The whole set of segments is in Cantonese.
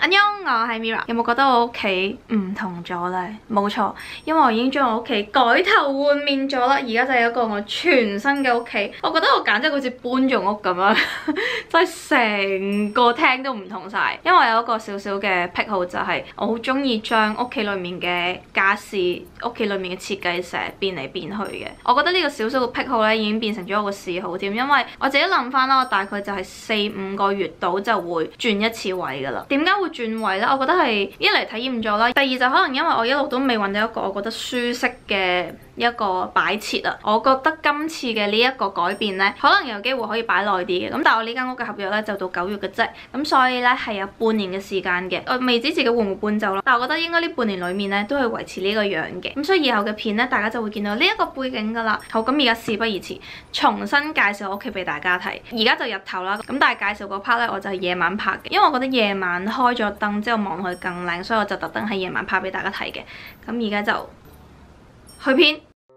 安妞，我係 Mira。有冇覺得我屋企唔同咗呢？冇錯，因為我已經將我屋企改頭換面咗啦。而家就有一個我全新嘅屋企，我覺得我簡直好似搬咗屋咁樣，真係成個廳都唔同晒。因為我有一個小小嘅癖好，就係我好中意將屋企裏面嘅家私、屋企裏面嘅設計成變嚟變去嘅。我覺得呢個小小嘅癖好咧，已經變成咗我個嗜好添。因為我自己諗翻啦，我大概就係4-5個月度就會轉一次位噶啦。點解會轉位呢？我覺得係一嚟體驗咗啦，第二就可能因為我一路都未揾到一個我覺得舒適嘅一個擺設啊。我覺得今次嘅呢一個改變呢，可能有機會可以擺耐啲嘅。咁但係我呢間屋嘅合約呢，就到9月嘅啫，咁所以呢，係有半年嘅時間嘅。我未知自己會唔會搬走咯，但係我覺得應該呢半年裡面呢，都係維持呢個樣嘅。咁所以以後嘅片呢，大家就會見到呢一個背景噶啦。好，咁而家事不宜遲，重新介紹我屋企俾大家睇。而家就日頭啦，咁但係介紹嗰 part 呢，我就係夜晚拍嘅，因為我覺得夜晚開咗燈之後望落去更靚，所以我就特登喺夜晚拍俾大家睇嘅。咁而家就去片。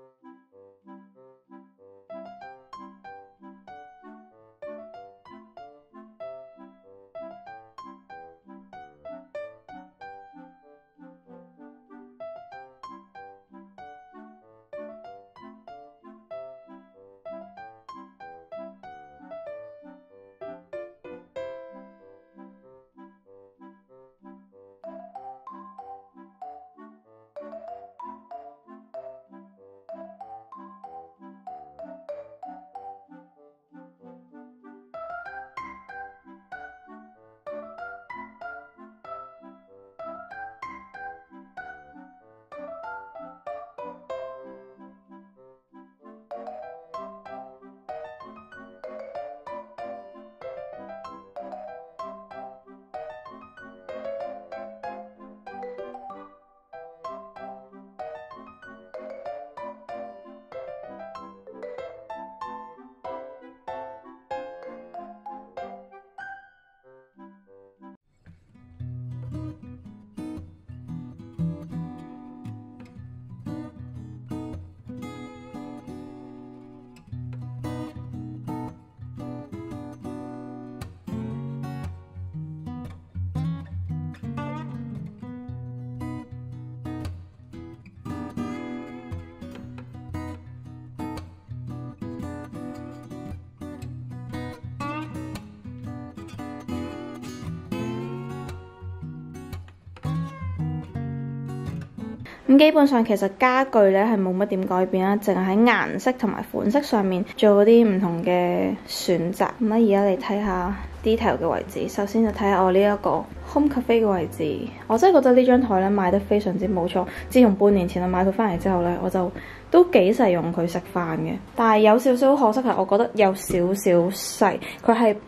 咁基本上其實家具咧係冇乜點改變啦，淨係喺顏色同埋款式上面做啲唔同嘅選擇。咁而家嚟睇下 detail 嘅位置，首先就睇下我呢一個 home cafe 嘅位置。我真係覺得呢張台咧買得非常之冇錯。自從半年前我買佢翻嚟之後咧，我就都幾實用佢食飯嘅。但係有少少可惜係，我覺得有少少細，佢係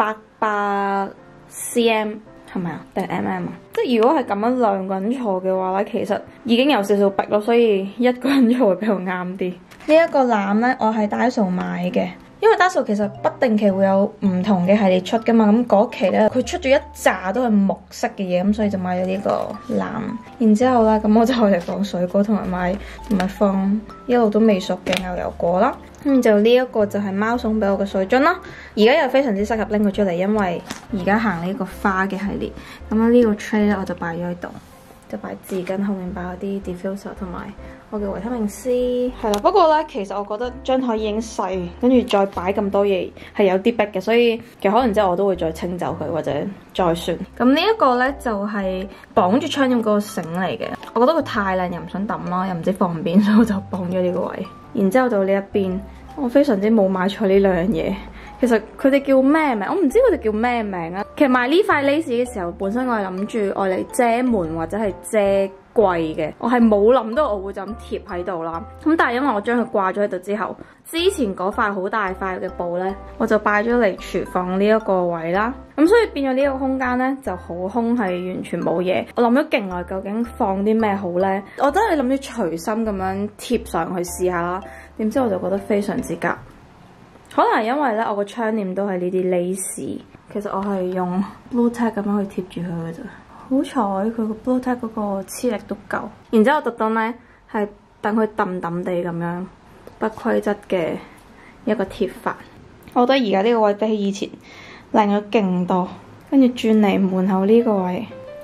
800 cm。係咪啊？定係 mm 啊？即係如果係咁樣2個人坐嘅話咧，其實已經有少少逼咯，所以一個人坐會比較啱啲。呢一個籃咧，我係 Daiso 買嘅，因為 Daiso 其實不定期會有唔同嘅系列出噶嘛。咁嗰期咧，佢出咗一紮都係木色嘅嘢，咁所以就買咗呢個籃。然之後咧，咁我就嚟放水果同埋放一路都未熟嘅牛油果啦。就呢一個就係貓送俾我嘅水樽啦，而家又非常之適合拎佢出嚟，因為而家行呢個花嘅系列。咁樣呢個 tray 咧，我就擺咗喺度，就擺紙巾，後面擺嗰啲 diffuser 同埋我嘅維他命 C。係啦，不過咧，其實我覺得張台已經細，跟住再擺咁多嘢係有啲逼嘅，所以其實可能之後我都會再清走佢或者再算。咁呢一個咧就係綁住窗簾嗰個繩嚟嘅，我覺得佢太靚又唔想抌啦，又唔知放邊，所以我就綁咗呢個位。然之後到呢一邊，我非常之冇買錯呢兩樣嘢。其實佢哋叫咩名？我唔知佢哋叫咩名啊。其實買呢塊 lace 嘅時候，本身我係諗住愛嚟遮門或者係遮櫃嘅，我係冇諗到我會就咁貼喺度啦。咁但係因為我將佢掛咗喺度之後，之前嗰塊好大塊嘅布呢，我就擺咗嚟廚房呢一個位啦。咁所以變咗呢個空間呢就好空，係完全冇嘢。我諗咗勁耐，究竟放啲咩好呢？我真係諗住隨心咁樣貼上去試下啦。點知我就覺得非常之夾。可能因為咧，我個窗簾都係呢啲 lace， 其實我係用 Blu Tack 咁樣去貼住佢嘅啫。好彩佢個 Blu Tack 嗰個黐力都夠。然之後特登咧係等佢揼揼地咁樣不規則嘅一個貼法。我覺得而家呢個位比起以前靚咗勁多。跟住轉嚟門口呢個位，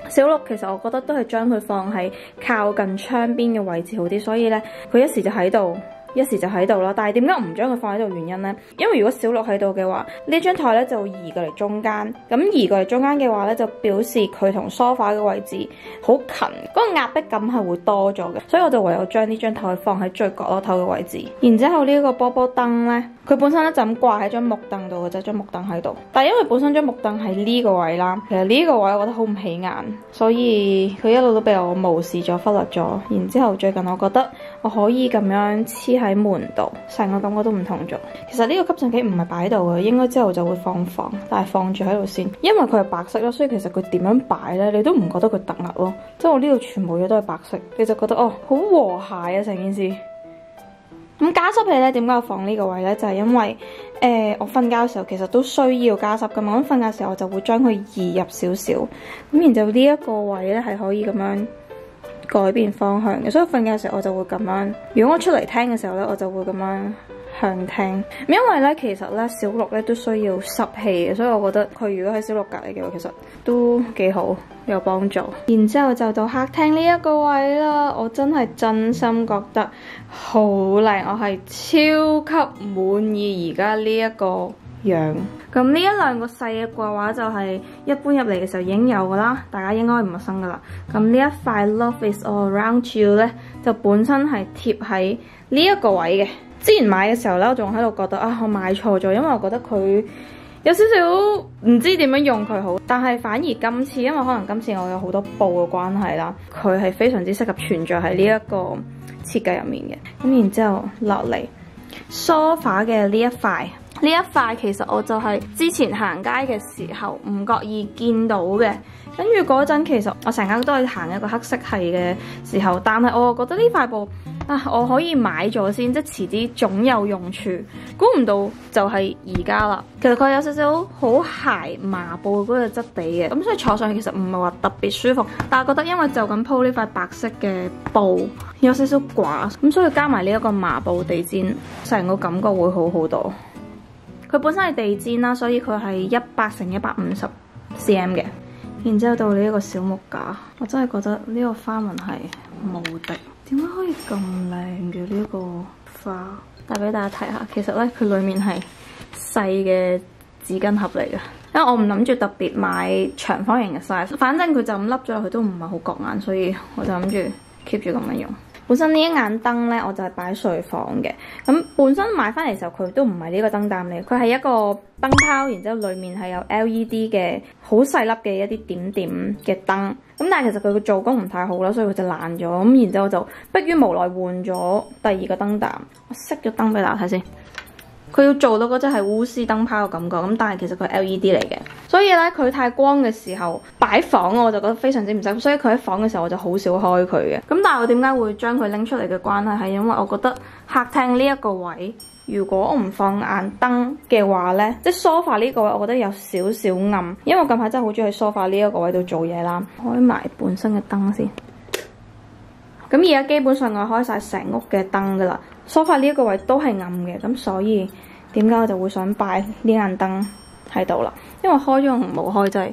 小六其實我覺得都係將佢放喺靠近窗邊嘅位置好啲，所以咧佢一時就喺度，一時就喺度啦。但係點解唔將佢放喺度原因呢？因為如果小六喺度嘅話，呢張台咧就會移過嚟中間。咁移過嚟中間嘅話咧，就表示佢同梳化嘅位置好近，嗰個壓迫感係會多咗嘅。所以我就唯有將呢張台放喺最角落頭嘅位置。然之後呢個波波燈咧，佢本身咧就咁掛喺張木凳度嘅啫，張木凳喺度。但係因為本身張木凳喺呢個位啦，其實呢個位我覺得好唔起眼，所以佢一路都被我無視咗、忽略咗。然之後最近我覺得我可以咁樣黐喺門度，成個感覺都唔同咗。其實呢個吸塵機唔係擺喺度嘅，應該之後就會放，但係放住喺度先，因為佢係白色咯，所以其實佢點樣擺咧，你都唔覺得佢突兀咯。即係我呢度全部嘢都係白色，你就覺得哦，好和諧啊成件事。咁加濕器咧，點解我放呢個位咧？就係因為我瞓覺嘅時候其實都需要加濕噶嘛。咁瞓覺嘅時候我就會將佢移入少少，咁然之後呢一個位咧係可以咁樣改變方向嘅，所以瞓覺嘅時候我就會咁樣。如果我出嚟聽嘅時候咧，我就會咁樣向聽。因為咧其實咧小六咧都需要濕氣嘅，所以我覺得佢如果喺小六隔離嘅話，其實都幾好，有幫助。然之後就到客廳呢一個位啦，我真係真心覺得好靚，我係超級滿意而家呢一個樣。咁呢一兩個細嘅掛畫就係一般入嚟嘅時候已經有噶啦，大家應該唔陌生噶啦。咁呢一塊 Love is all around you 咧，就本身係貼喺呢一個位嘅。之前買嘅時候咧，我仲喺度覺得啊，我買錯咗，因為我覺得佢有少少唔知點樣用佢好。但係反而今次，因為可能今次我有好多布嘅關係啦，佢係非常之適合存在喺呢一個設計入面嘅。咁然之後落嚟梳化嘅呢一塊。呢一塊其實我就係之前行街嘅時候唔覺意見到嘅，跟住嗰陣其實我成日都係行一個黑色系嘅時候，但係我覺得呢塊布啊，我可以買咗先，即係遲啲總有用處。估唔到就係而家啦。其實佢有少少好鞋麻布嗰個質地嘅，咁所以坐上去其實唔係話特別舒服，但係覺得因為就咁鋪呢塊白色嘅布有少少寡，咁所以加埋呢一個麻布地氈，成個感覺會好好多。佢本身係地氈啦，所以佢係100×150cm 嘅。然之後到呢一個小木架，我真係覺得呢個花紋係無敵。點解可以咁靚嘅呢個花？帶俾大家睇下，其實咧佢裡面係細嘅紙巾盒嚟嘅，因為我唔諗住特別買長方形嘅 size， 反正佢就咁凹咗落去都唔係好覺眼，所以我就諗住 keep 住咁樣用。本身呢一眼燈呢，我就係擺喺睡房嘅。咁本身買翻嚟時候，佢都唔係呢個燈膽嚟，佢係一個燈泡，然之後裡面係有 LED 嘅好細粒嘅一啲點點嘅燈。咁但係其實佢嘅做工唔太好啦，所以佢就爛咗。咁然之後就迫於無奈換咗第二個燈膽。我熄咗燈俾大家睇先。佢要做到嗰隻係鎢絲燈泡嘅感覺，咁但係其實佢係 LED 嚟嘅，所以咧佢太光嘅時候擺房我就覺得非常之唔適合，所以佢喺房嘅時候我就好少開佢嘅。咁但係我點解會將佢拎出嚟嘅關係係因為我覺得客廳呢一個位，如果我唔放眼燈嘅話呢，即係梳化呢個位，我覺得有少少暗，因為我近排真係好中意喺梳化呢一個位度做嘢啦。開埋本身嘅燈先。咁而家基本上我開晒成屋嘅燈噶啦，梳化呢一個位都係暗嘅，咁所以點解我就會想擺呢眼燈喺度啦？因為開咗同冇開真係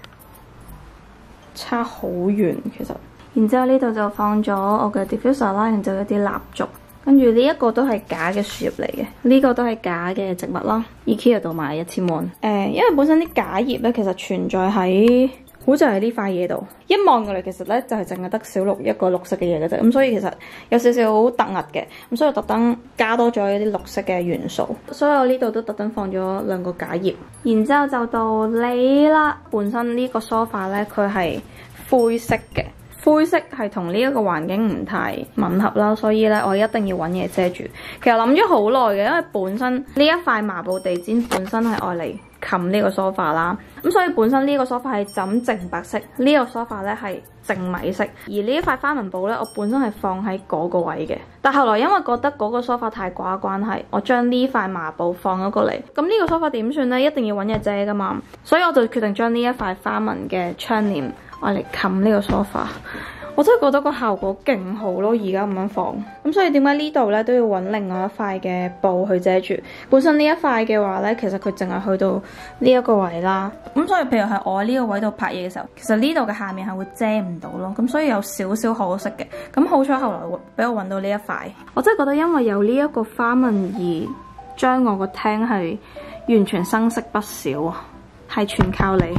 差好遠其實。然之後呢度就放咗我嘅 diffuser 啦，然之後一啲蠟燭，跟住呢一個都係假嘅樹葉嚟嘅，呢個都係假嘅植物啦。IKEA 度買1000蚊。因為本身啲假葉咧其實存在喺好似係呢塊嘢度，一望過嚟其實咧就係淨係得小綠一個綠色嘅嘢嘅啫，咁所以其實有少少好突兀嘅，咁所以特登加多咗一啲綠色嘅元素，所以我呢度都特登放咗2個假葉。然之後就到你啦，本身呢個梳化咧佢係灰色嘅。灰色係同呢一個環境唔太吻合啦，所以咧我一定要揾嘢遮住。其實諗咗好耐嘅，因為本身呢一塊麻布地氈本身係愛嚟冚呢個梳化啦，咁所以本身呢個梳化係枕淨白色，呢個梳化咧係淨米色，而呢一塊花紋布咧我本身係放喺嗰個位嘅，但後來因為覺得嗰個梳化太寡關係，我將呢塊麻布放咗過嚟，咁呢個梳化點算咧？一定要揾嘢遮噶嘛，所以我就決定將呢一塊花紋嘅窗簾愛嚟冚呢個梳化。 我真係覺得個效果勁好咯，而家咁樣放。咁所以點解呢度咧都要揾另外一塊嘅布去遮住？本身呢一塊嘅話咧，其實佢淨係去到呢一個位啦。咁所以譬如係我喺呢個位度拍嘢嘅時候，其實呢度嘅下面係會遮唔到咯。咁所以有少少可惜嘅。咁好彩後來俾我揾到呢一塊。我真係覺得因為有呢一個花紋而將我個廳係完全生色不少啊！係全靠你。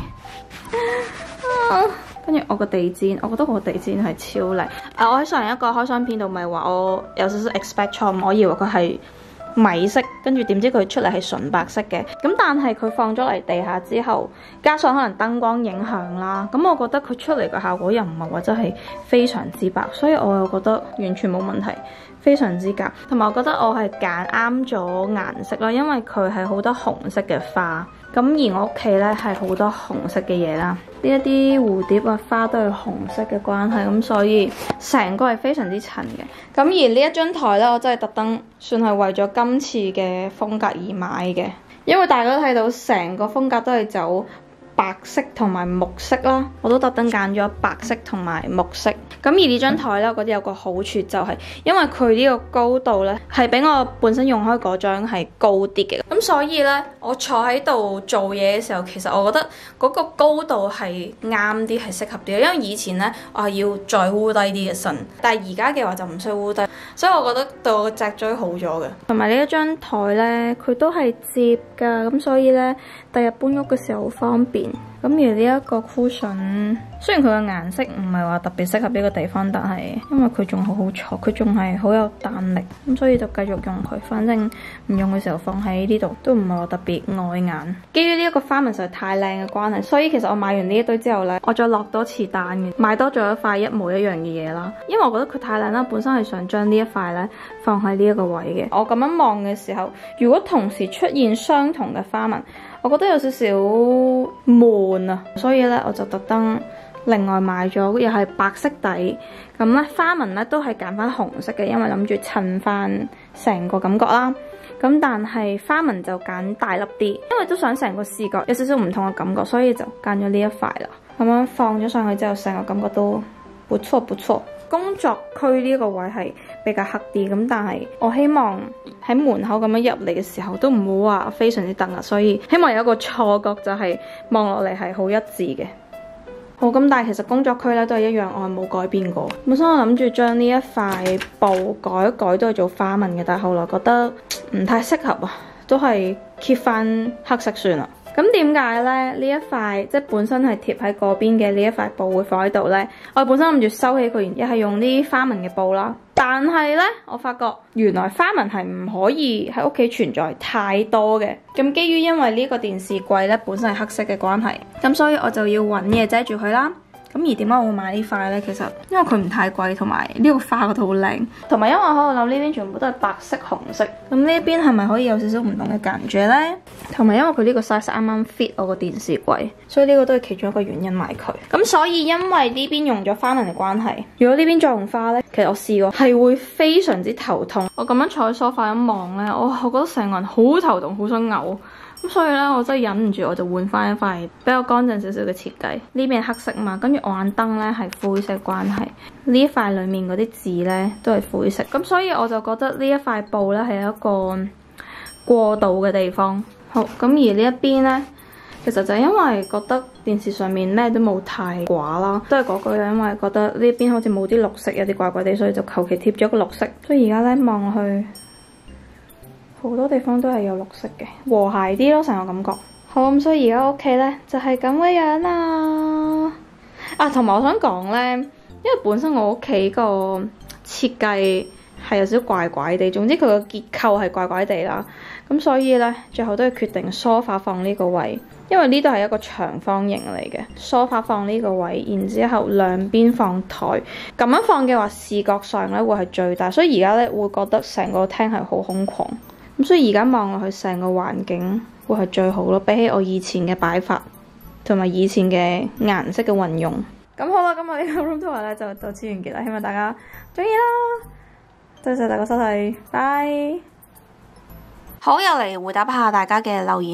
跟住我個地氈，我覺得我個地氈係超靚。我喺上一個開箱片度咪話我有少少 expect 錯誤，我以為佢係米色，跟住點知佢出嚟係純白色嘅。咁但係佢放咗嚟地下之後，加上可能燈光影響啦，咁我覺得佢出嚟嘅效果又唔係話真係非常之白，所以我又覺得完全冇問題，非常之夾。同埋我覺得我係揀啱咗顏色啦，因為佢係好多紅色嘅花。咁而我屋企咧係好多紅色嘅嘢啦，呢一啲蝴蝶啊花都係紅色嘅關係，咁所以成個係非常之襯嘅。咁而呢一張台咧，我真係特登算係為咗今次嘅風格而買嘅，因為大家都睇到成個風格都係走白色同埋木色啦，我都特登揀咗白色同埋木色。咁而呢張台咧，我覺得有個好處就係，因為佢呢個高度咧係比我本身用開嗰張係高啲嘅，咁所以咧我坐喺度做嘢嘅時候，其實我覺得嗰個高度係啱啲，係適合啲。因為以前咧我係要再烏低啲嘅身，但係而家嘅話就唔需要烏低，所以我覺得對我個脊椎好咗嘅。同埋呢一張台咧，佢都係摺㗎，咁所以咧第日搬屋嘅時候好方便。咁而呢一個 cushion， 雖然佢嘅顏色唔係話特別適合呢個地方，但係因為佢仲好好坐，佢仲係好有彈力，咁所以就繼續用佢。反正唔用嘅時候放喺呢度都唔係話特別礙眼。基於呢一個花紋實在太靚嘅關係，所以其實我買完呢一堆之後呢，我再落多次單嘅，買多咗一塊一模一樣嘅嘢啦。因為我覺得佢太靚啦，本身係想將呢一塊呢放喺呢一個位嘅。我咁樣望嘅時候，如果同時出現相同嘅花紋，我覺得有少少悶啊，所以咧我就特登另外買咗，又係白色底，咁咧花紋咧都係揀翻紅色嘅，因為諗住襯翻成個感覺啦。咁但係花紋就揀大粒啲，因為都想成個視覺有少少唔同嘅感覺，所以就揀咗呢一塊啦。咁樣放咗上去之後，成個感覺都不錯不錯。工作區呢個位係比較黑啲，咁但係我希望喺門口咁樣入嚟嘅時候都唔好話非常之突兀，所以希望有一個錯覺就係望落嚟係好一致嘅。好，咁但係其實工作區咧都係一樣，我係冇改變過。本身我諗住將呢一塊布改一改都係做花紋嘅，但係後來覺得唔太適合啊，都係 keep 翻黑色算啦。咁點解咧？呢一塊即係本身係貼喺嗰邊嘅呢一塊布會放喺度呢？我本身諗住收起佢，然之後係用啲花紋嘅布啦。但係呢，我發覺原來花紋係唔可以喺屋企存在太多嘅。咁基於因為呢個電視櫃呢本身係黑色嘅關係，咁所以我就要揾嘢遮住佢啦。咁而點解我會買呢塊呢？其實因為佢唔太貴，同埋呢個花覺得好靚，同埋因為我喺度諗呢邊全部都係白色、紅色，咁呢一邊係咪可以有少少唔同嘅間住呢？同埋因為佢呢個 size 啱啱 fit 我個電視櫃，所以呢個都係其中一個原因買佢。咁所以因為呢邊用咗花紋嘅關係，如果呢邊再用花呢，其實我試過係會非常之頭痛。我咁樣坐喺梳化一望呢，我覺得成個人好頭痛，好想嘔。咁所以咧，我真係忍唔住，我就換翻一塊比較乾淨少少嘅設計。呢邊係黑色嘛，跟住我眼燈咧係灰色關係，呢一塊裡面嗰啲字咧都係灰色。咁所以我就覺得呢一塊布咧係一個過渡嘅地方。好，咁而呢一邊咧，其實就係因為覺得電視上面咩都冇太寡啦，都係嗰句啦，因為覺得呢邊好似冇啲綠色，有啲怪怪地，所以就求其貼咗個綠色。所以而家咧望落去，好多地方都係有綠色嘅，和諧啲咯，成個感覺。好，咁所以而家屋企咧就係咁嘅樣啦。啊，同埋我想講咧，因為本身我屋企個設計係有少少怪怪地，總之佢個結構係怪怪地啦。咁所以咧，最後都係決定梳化放呢個位，因為呢度係一個長方形嚟嘅，梳化放呢個位，然之後兩邊放台，咁樣放嘅話，視覺上咧會係最大，所以而家咧會覺得成個廳係好空曠。咁所以而家望落去成個環境會係最好咯，比起我以前嘅擺法同埋以前嘅顏色嘅運用。咁好啦，今日呢個 room tour 咧就到此完結啦，希望大家中意啦，多謝大家收睇，拜。好，又嚟回答下大家嘅留言啦。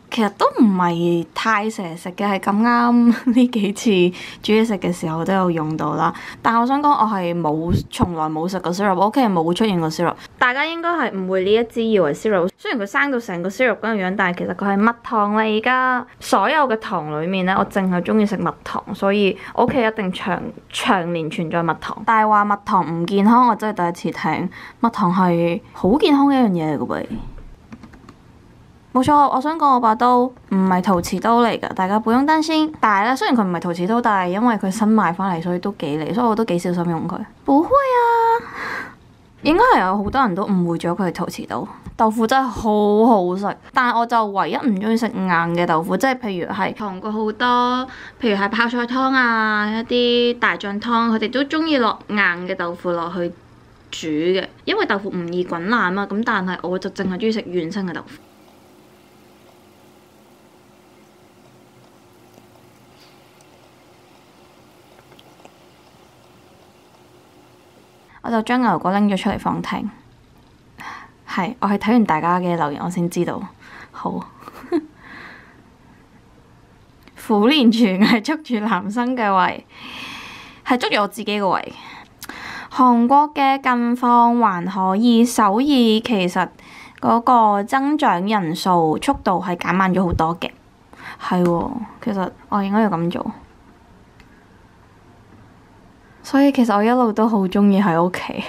其實都唔係太成日食嘅，係咁啱呢幾次煮嘢食嘅時候都有用到啦。但係我想講，我係從來冇食過 syrup，我屋企係冇出現過 syrup。大家應該係誤會呢一支以為 syrup，雖然佢生到成個 syrup 嗰個樣，但係其實佢係蜜糖啦。而家所有嘅糖裡面咧，我淨係中意食蜜糖，所以我屋企一定長年存在蜜糖。但係話蜜糖唔健康，我真係第一次聽。蜜糖係好健康嘅一樣嘢嚟嘅噃。冇錯，我想講我把刀唔係陶瓷刀嚟㗎，大家不用擔心。但係咧，雖然佢唔係陶瓷刀，但係因為佢新買翻嚟，所以都幾利，所以我都幾小心用佢。唔會啊，應該係有好多人都誤會咗佢係陶瓷刀。豆腐真係好好食，但係我就唯一唔中意食硬嘅豆腐，即係譬如係韓國好多，譬如係泡菜湯啊，一啲大醬湯，佢哋都中意落硬嘅豆腐落去煮嘅，因為豆腐唔易滾爛啊嘛。咁但係我就淨係中意食原生嘅豆腐。我就將牛油果拎咗出嚟放聽，係我係睇完大家嘅留言我先知道。好，苦連全係捉住男生嘅胃，係捉住我自己嘅胃。韓國嘅近況還可以，首爾其實嗰個增長人數速度係減慢咗好多嘅，係喎，其實我應該要咁做。所以其實我一路都好鍾意喺屋企。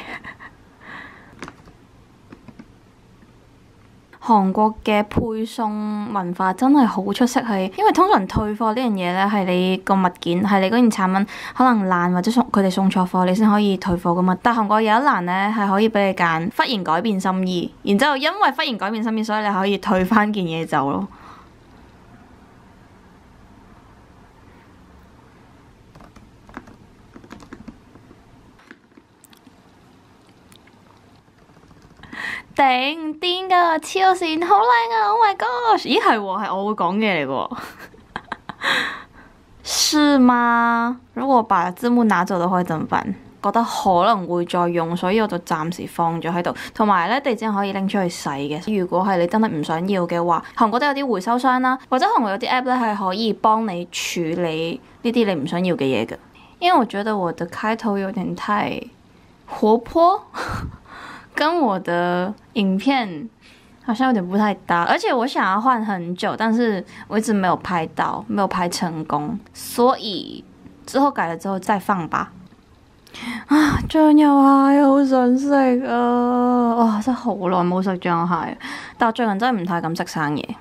韓國嘅配送文化真係好出色，係因為通常退貨呢樣嘢咧係你個物件係你嗰件產品可能爛或者佢哋送錯貨，你先可以退貨噶嘛。但韓國有一欄咧係可以俾你揀忽然改變心意，然之後因為忽然改變心意，所以你可以退翻件嘢走咯。頂癲㗎，超線好靚啊 ！Oh my gosh！ 咦係喎，係我會講嘅嚟喎。是嗎？如果把字幕拿走的話，怎麼辦？覺得可能會再用，所以我就暫時放咗喺度。同埋咧，地氈可以拎出去洗嘅。如果係你真係唔想要嘅話，韓國都有啲回收箱啦，或者韓國有啲 app 咧係可以幫你處理呢啲你唔想要嘅嘢嘅。因為我覺得我的開頭有點太活潑。跟我的影片好像有點不太搭，而且我想要換很久，但是我一直沒有拍到，沒有拍成功，所以之後改了之後再放吧。啊，醬油蟹好想食啊！哇，真係好耐冇食醬油蟹，但我最近真係唔太敢食生嘢。